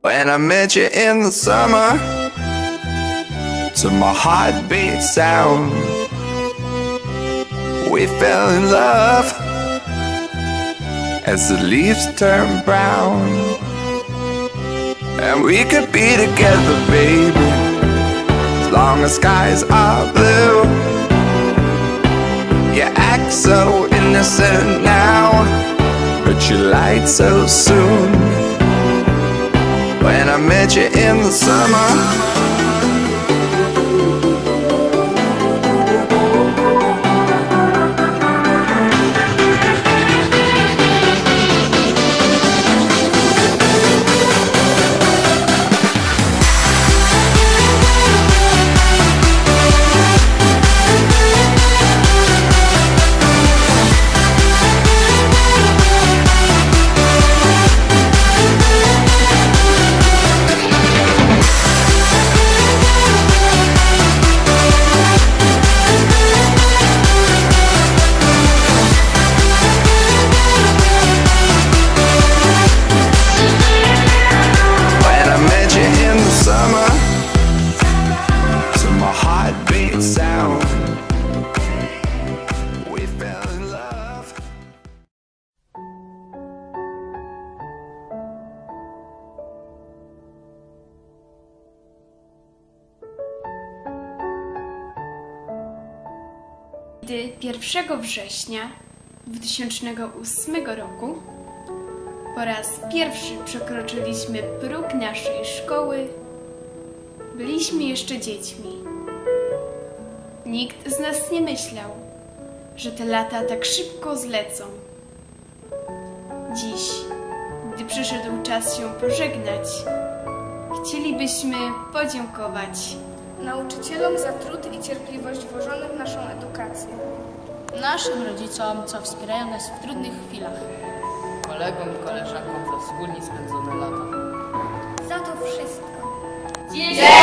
When I met you in the summer, to my heartbeat sound, we fell in love as the leaves turn brown. And we could be together, baby, as long as skies are blue. You act so innocent now, but you lied so soon. When I met you in the summer, Gdy 1 września 2008 roku po raz pierwszy przekroczyliśmy próg naszej szkoły, byliśmy jeszcze dziećmi. Nikt z nas nie myślał, że te lata tak szybko zlecą. Dziś, gdy przyszedł czas się pożegnać, chcielibyśmy podziękować nauczycielom za trud i cierpliwość włożonych w naszą edukację, naszym rodzicom, co wspierają nas w trudnych chwilach, kolegom i koleżankom za wspólnie spędzone lata. za to wszystko. Dziękujemy!